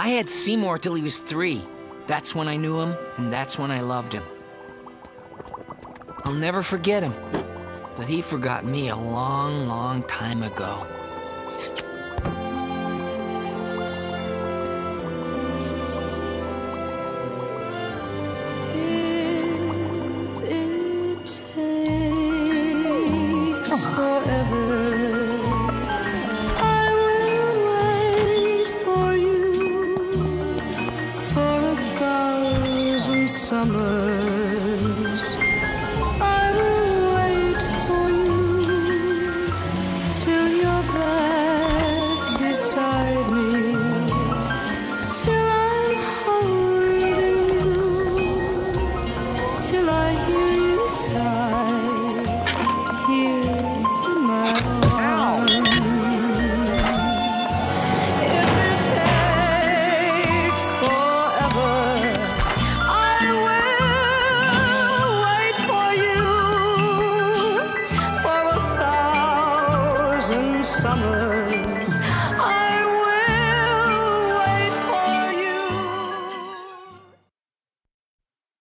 I had Seymour till he was 3. That's when I knew him, and that's when I loved him. I'll never forget him, but he forgot me a long, long time ago. Summers, I will wait for you till you're back beside me, till I'm holding you, till I hear you sigh here in my arms. If it takes forever, summer